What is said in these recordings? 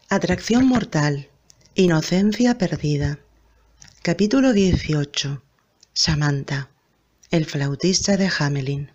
Atracción mortal. Inocencia perdida. Capítulo 18. Samantha, el flautista de Hamelin.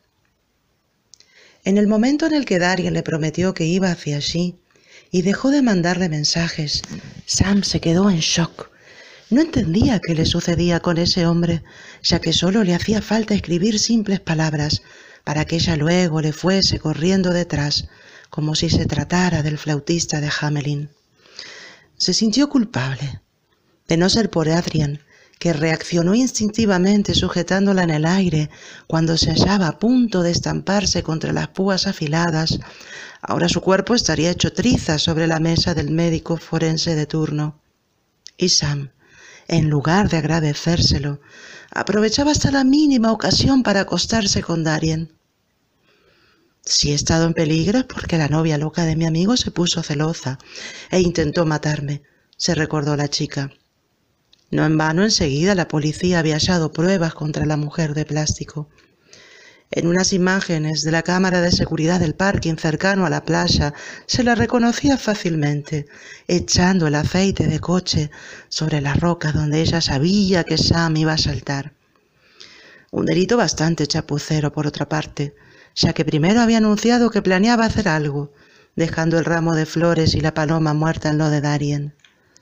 En el momento en el que Darien le prometió que iba hacia allí y dejó de mandarle mensajes, Sam se quedó en shock. No entendía qué le sucedía con ese hombre, ya que solo le hacía falta escribir simples palabras para que ella luego le fuese corriendo detrás, como si se tratara del flautista de Hamelin. Se sintió culpable, de no ser por Adrian, que reaccionó instintivamente sujetándola en el aire cuando se hallaba a punto de estamparse contra las púas afiladas. Ahora su cuerpo estaría hecho trizas sobre la mesa del médico forense de turno. Y Sam, en lugar de agradecérselo, aprovechaba hasta la mínima ocasión para acostarse con Darien. Si he estado en peligro es porque la novia loca de mi amigo se puso celosa e intentó matarme, se recordó la chica. No en vano enseguida la policía había hallado pruebas contra la mujer de plástico. En unas imágenes de la cámara de seguridad del parking cercano a la playa se la reconocía fácilmente, echando el aceite de coche sobre las rocas donde ella sabía que Sam iba a saltar. Un delito bastante chapucero, por otra parte, ya que primero había anunciado que planeaba hacer algo, dejando el ramo de flores y la paloma muerta en lo de Darien.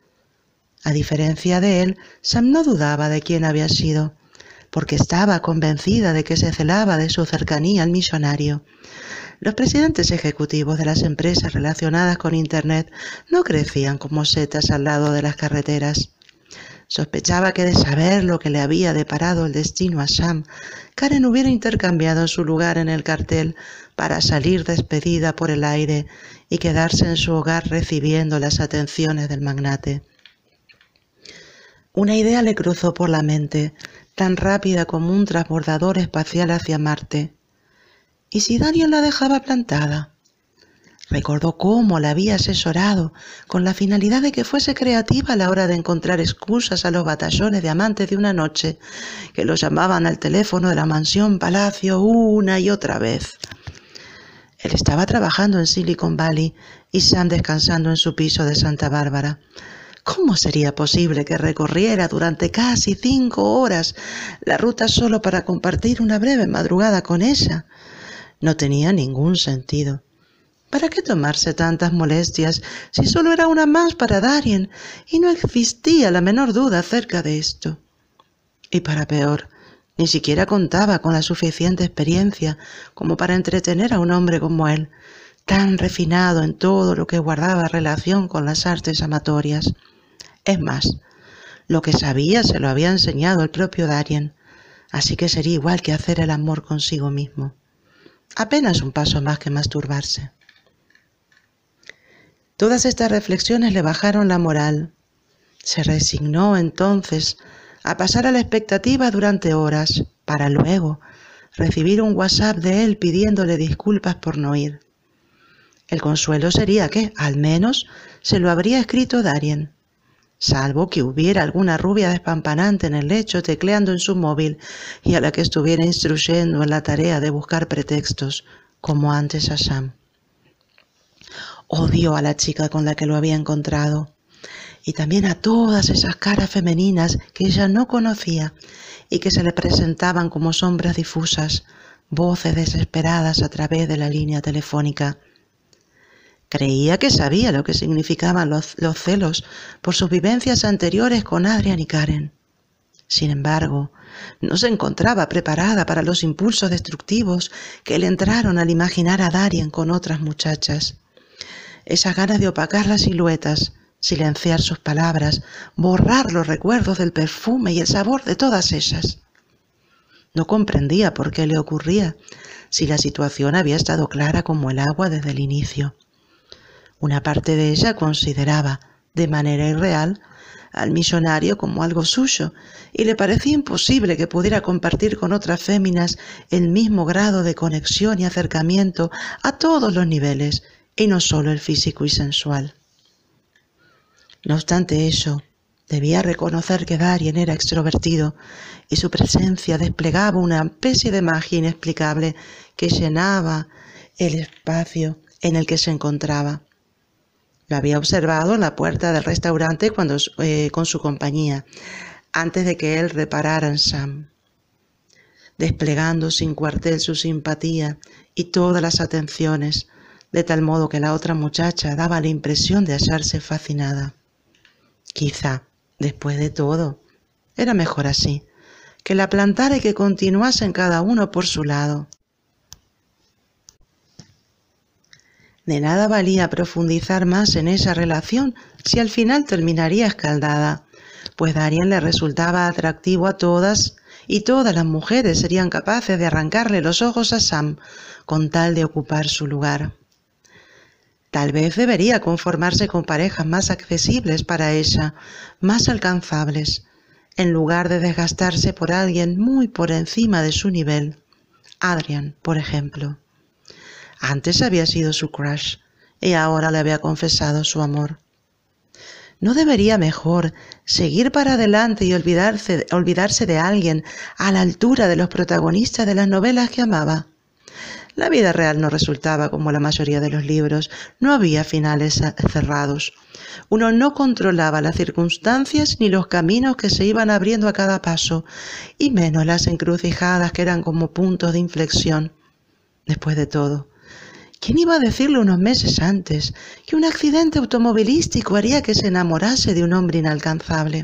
A diferencia de él, Sam no dudaba de quién había sido, porque estaba convencida de que se celaba de su cercanía al millonario. Los presidentes ejecutivos de las empresas relacionadas con Internet no crecían como setas al lado de las carreteras. Sospechaba que de saber lo que le había deparado el destino a Sam, Karen hubiera intercambiado su lugar en el cartel para salir despedida por el aire y quedarse en su hogar recibiendo las atenciones del magnate. Una idea le cruzó por la mente, tan rápida como un transbordador espacial hacia Marte. ¿Y si Darien la dejaba plantada? Recordó cómo la había asesorado con la finalidad de que fuese creativa a la hora de encontrar excusas a los batallones de amantes de una noche que lo llamaban al teléfono de la mansión Palacio una y otra vez. Él estaba trabajando en Silicon Valley y Sam descansando en su piso de Santa Bárbara. ¿Cómo sería posible que recorriera durante casi 5 horas la ruta solo para compartir una breve madrugada con ella? No tenía ningún sentido. ¿Para qué tomarse tantas molestias si solo era una más para Darien y no existía la menor duda acerca de esto? Y para peor, ni siquiera contaba con la suficiente experiencia como para entretener a un hombre como él, tan refinado en todo lo que guardaba relación con las artes amatorias. Es más, lo que sabía se lo había enseñado el propio Darien, así que sería igual que hacer el amor consigo mismo. Apenas un paso más que masturbarse. Todas estas reflexiones le bajaron la moral. Se resignó entonces a pasar a la expectativa durante horas, para luego recibir un WhatsApp de él pidiéndole disculpas por no ir. El consuelo sería que, al menos, se lo habría escrito Darien, salvo que hubiera alguna rubia despampanante en el lecho tecleando en su móvil y a la que estuviera instruyendo en la tarea de buscar pretextos, como antes a Sam. Odió a la chica con la que lo había encontrado y también a todas esas caras femeninas que ella no conocía y que se le presentaban como sombras difusas, voces desesperadas a través de la línea telefónica. Creía que sabía lo que significaban los celos por sus vivencias anteriores con Adrian y Karen. Sin embargo, no se encontraba preparada para los impulsos destructivos que le entraron al imaginar a Darien con otras muchachas. Esas ganas de opacar las siluetas, silenciar sus palabras, borrar los recuerdos del perfume y el sabor de todas ellas. No comprendía por qué le ocurría, si la situación había estado clara como el agua desde el inicio. Una parte de ella consideraba, de manera irreal, al millonario como algo suyo, y le parecía imposible que pudiera compartir con otras féminas el mismo grado de conexión y acercamiento a todos los niveles, y no solo el físico y sensual. No obstante ello, debía reconocer que Darien era extrovertido y su presencia desplegaba una especie de magia inexplicable que llenaba el espacio en el que se encontraba. Lo había observado en la puerta del restaurante con su compañía, antes de que él reparara en Sam, desplegando sin cuartel su simpatía y todas las atenciones, de tal modo que la otra muchacha daba la impresión de hallarse fascinada. Quizá, después de todo, era mejor así, que la plantara y que continuasen cada uno por su lado. De nada valía profundizar más en esa relación si al final terminaría escaldada, pues Darien le resultaba atractivo a todas y todas las mujeres serían capaces de arrancarle los ojos a Sam con tal de ocupar su lugar. Tal vez debería conformarse con parejas más accesibles para ella, más alcanzables, en lugar de desgastarse por alguien muy por encima de su nivel. Adrian, por ejemplo. Antes había sido su crush y ahora le había confesado su amor. ¿No debería mejor seguir para adelante y olvidarse de alguien a la altura de los protagonistas de las novelas que amaba? La vida real no resultaba como la mayoría de los libros, no había finales cerrados. Uno no controlaba las circunstancias ni los caminos que se iban abriendo a cada paso, y menos las encrucijadas que eran como puntos de inflexión. Después de todo, ¿quién iba a decirle unos meses antes que un accidente automovilístico haría que se enamorase de un hombre inalcanzable?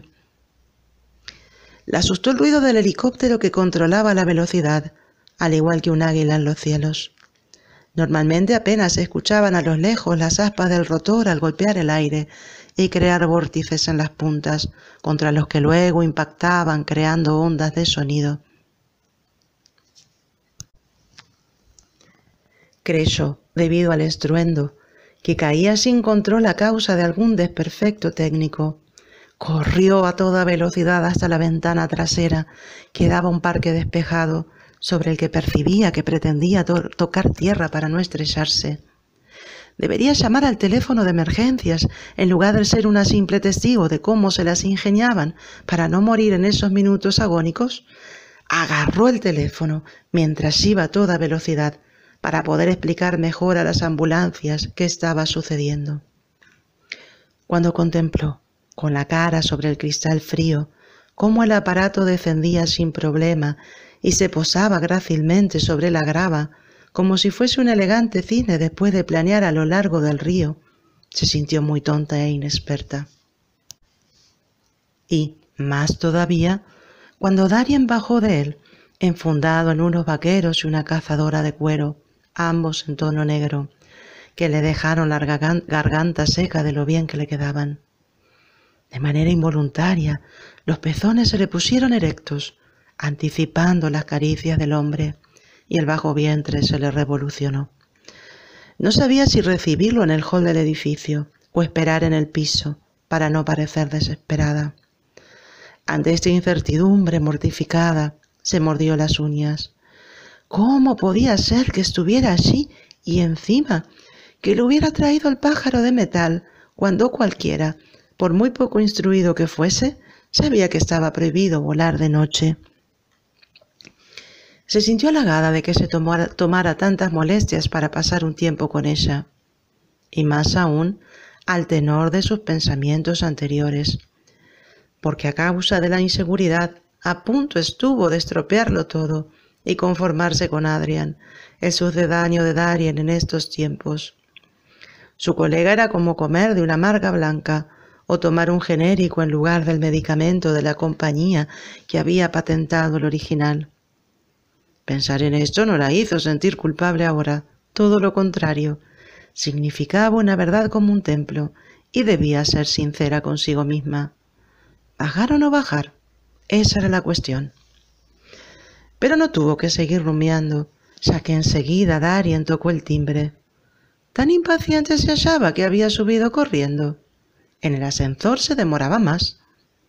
Le asustó el ruido del helicóptero que controlaba la velocidad, al igual que un águila en los cielos. Normalmente apenas se escuchaban a lo lejos las aspas del rotor al golpear el aire y crear vórtices en las puntas, contra los que luego impactaban creando ondas de sonido. Creyó, debido al estruendo, que caía sin control a causa de algún desperfecto técnico. Corrió a toda velocidad hasta la ventana trasera, que daba a un parque despejado, sobre el que percibía que pretendía tocar tierra para no estrellarse. Debería llamar al teléfono de emergencias, en lugar de ser una simple testigo de cómo se las ingeniaban para no morir en esos minutos agónicos. Agarró el teléfono mientras iba a toda velocidad, para poder explicar mejor a las ambulancias qué estaba sucediendo. Cuando contempló, con la cara sobre el cristal frío, cómo el aparato descendía sin problema y se posaba grácilmente sobre la grava, como si fuese un elegante cisne después de planear a lo largo del río, se sintió muy tonta e inexperta. Y, más todavía, cuando Darien bajó de él, enfundado en unos vaqueros y una cazadora de cuero, ambos en tono negro, que le dejaron la garganta seca de lo bien que le quedaban. De manera involuntaria, los pezones se le pusieron erectos, anticipando las caricias del hombre, y el bajo vientre se le revolucionó. No sabía si recibirlo en el hall del edificio o esperar en el piso para no parecer desesperada. Ante esta incertidumbre mortificada, se mordió las uñas. ¿Cómo podía ser que estuviera allí y encima que le hubiera traído el pájaro de metal cuando cualquiera, por muy poco instruido que fuese, sabía que estaba prohibido volar de noche? Se sintió halagada de que se tomara tantas molestias para pasar un tiempo con ella, y más aún al tenor de sus pensamientos anteriores, porque a causa de la inseguridad a punto estuvo de estropearlo todo y conformarse con Adrian, el sucedáneo de Darien en estos tiempos. Su colega era como comer de una marga blanca o tomar un genérico en lugar del medicamento de la compañía que había patentado el original. Pensar en esto no la hizo sentir culpable ahora, todo lo contrario. Significaba una verdad como un templo y debía ser sincera consigo misma. ¿Bajar o no bajar? Esa era la cuestión. Pero no tuvo que seguir rumiando, ya que enseguida Darien tocó el timbre. Tan impaciente se hallaba que había subido corriendo. En el ascensor se demoraba más.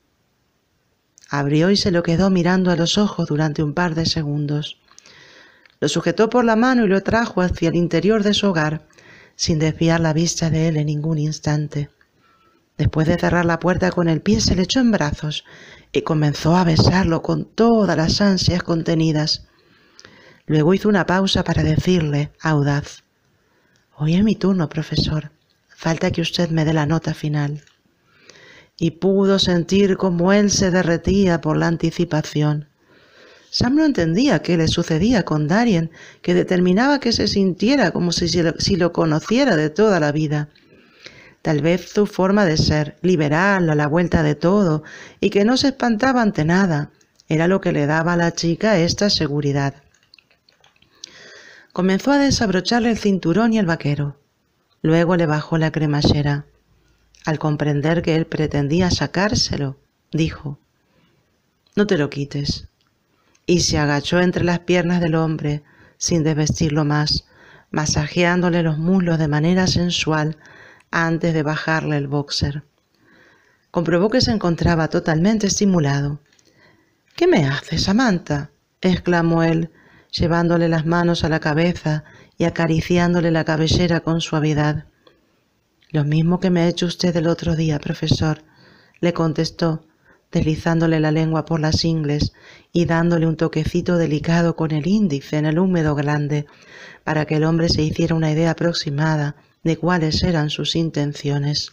Abrió y se lo quedó mirando a los ojos durante un par de segundos. Lo sujetó por la mano y lo trajo hacia el interior de su hogar, sin desviar la vista de él en ningún instante. Después de cerrar la puerta con el pie, se le echó en brazos y comenzó a besarlo con todas las ansias contenidas. Luego hizo una pausa para decirle, audaz: «Hoy es mi turno, profesor. falta que usted me dé la nota final. Y pudo sentir cómo él se derretía por la anticipación. Sam no entendía qué le sucedía con Darien, que determinaba que se sintiera como si lo conociera de toda la vida. Tal vez su forma de ser, liberal, a la vuelta de todo, y que no se espantaba ante nada, era lo que le daba a la chica esta seguridad. Comenzó a desabrocharle el cinturón y el vaquero. Luego le bajó la cremallera. Al comprender que él pretendía sacárselo, dijo: «No te lo quites». Y se agachó entre las piernas del hombre, sin desvestirlo más, masajeándole los muslos de manera sensual antes de bajarle el boxer. Comprobó que se encontraba totalmente estimulado. «¿Qué me haces, Samantha?», exclamó él, llevándole las manos a la cabeza y acariciándole la cabellera con suavidad. «Lo mismo que me ha hecho usted el otro día, profesor», le contestó, deslizándole la lengua por las ingles y dándole un toquecito delicado con el índice en el húmedo glande, para que el hombre se hiciera una idea aproximada de cuáles eran sus intenciones.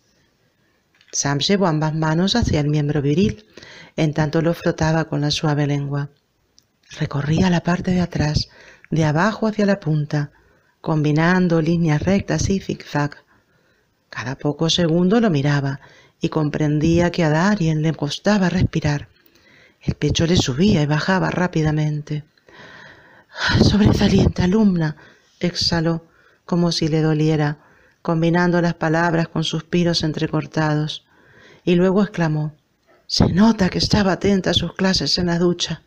Sam llevó ambas manos hacia el miembro viril, en tanto lo frotaba con la suave lengua. Recorría la parte de atrás, de abajo hacia la punta, combinando líneas rectas y zigzag. Cada poco segundo lo miraba y comprendía que a Darien le costaba respirar. El pecho le subía y bajaba rápidamente. «Sobresaliente alumna», exhaló, como si le doliera, combinando las palabras con suspiros entrecortados, y luego exclamó: «Se nota que estaba atenta a sus clases en la ducha».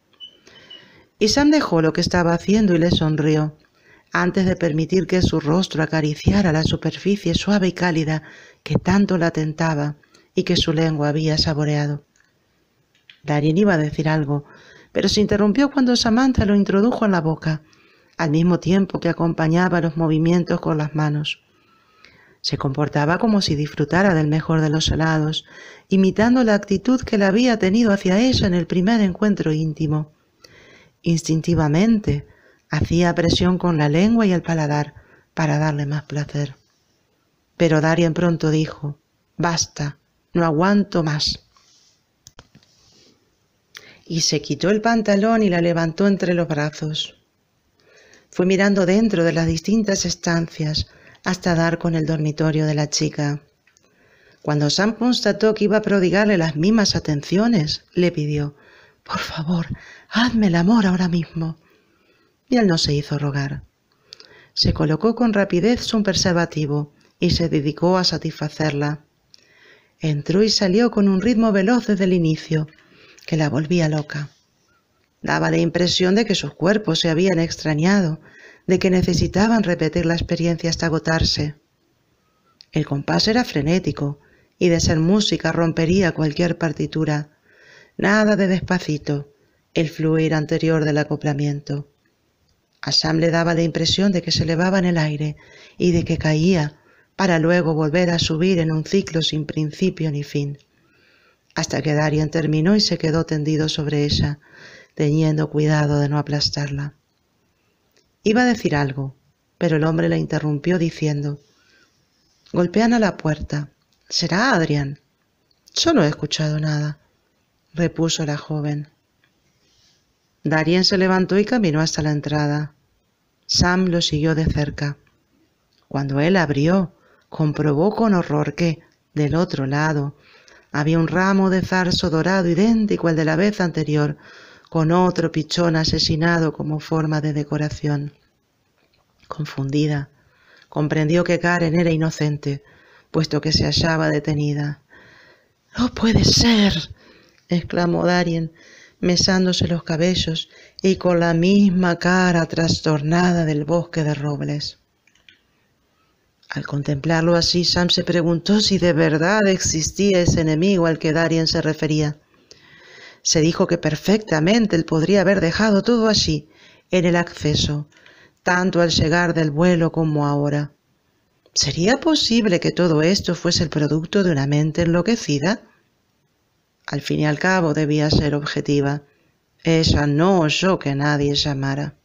Y Sam dejó lo que estaba haciendo y le sonrió, antes de permitir que su rostro acariciara la superficie suave y cálida que tanto la tentaba y que su lengua había saboreado. Darien iba a decir algo, pero se interrumpió cuando Samantha lo introdujo en la boca, al mismo tiempo que acompañaba los movimientos con las manos. Se comportaba como si disfrutara del mejor de los helados, imitando la actitud que la había tenido hacia ella en el primer encuentro íntimo. Instintivamente hacía presión con la lengua y el paladar para darle más placer. Pero Darien pronto dijo: «Basta, no aguanto más». Y se quitó el pantalón y la levantó entre los brazos. Fue mirando dentro de las distintas estancias hasta dar con el dormitorio de la chica. Cuando Sam constató que iba a prodigarle las mismas atenciones, le pidió: «Por favor, hazme el amor ahora mismo». Y él no se hizo rogar. Se colocó con rapidez un preservativo y se dedicó a satisfacerla. Entró y salió con un ritmo veloz desde el inicio, que la volvía loca. Daba la impresión de que sus cuerpos se habían extrañado, de que necesitaban repetir la experiencia hasta agotarse. El compás era frenético y de ser música rompería cualquier partitura. Nada de despacito, el fluir anterior del acoplamiento. A Sam le daba la impresión de que se elevaba en el aire y de que caía, para luego volver a subir en un ciclo sin principio ni fin, hasta que Darien terminó y se quedó tendido sobre ella, teniendo cuidado de no aplastarla. Iba a decir algo, pero el hombre la interrumpió diciendo: «Golpean a la puerta. ¿Será Adrian?» «Yo no he escuchado nada», repuso la joven. Darien se levantó y caminó hasta la entrada. Sam lo siguió de cerca. Cuando él abrió, comprobó con horror que, del otro lado, había un ramo de zarzo dorado idéntico al de la vez anterior, con otro pichón asesinado como forma de decoración. Confundida, comprendió que Karen era inocente, puesto que se hallaba detenida. «¡No puede ser!», exclamó Darien, mesándose los cabellos y con la misma cara trastornada del bosque de robles. Al contemplarlo así, Sam se preguntó si de verdad existía ese enemigo al que Darien se refería. Se dijo que perfectamente él podría haber dejado todo allí, en el acceso, tanto al llegar del vuelo como ahora. ¿Sería posible que todo esto fuese el producto de una mente enloquecida? Al fin y al cabo debía ser objetiva. Ella no oyó que nadie llamara.